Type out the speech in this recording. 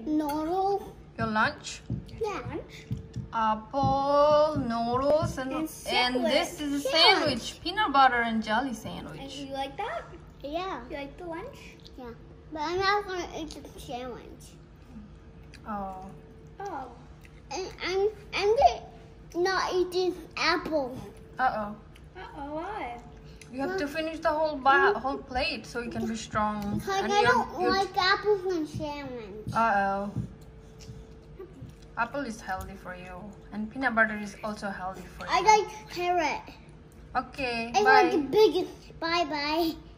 Noodles. Your lunch? Yeah. Lunch. Apple, noodles, and this is a sandwich. Peanut butter and jelly And sandwich. you like that? Yeah. You like the lunch? Yeah. But I'm not gonna eat the sandwich. Oh. Oh. And I'm not eating apple. Uh-oh. Uh-oh, why? You have to finish the whole plate so you can be strong. Because And I don't like apples in sandwich. Uh-oh. Apple is healthy for you. And peanut butter is also healthy for you. I like carrot. Okay, I bye. want the biggest. Bye-bye.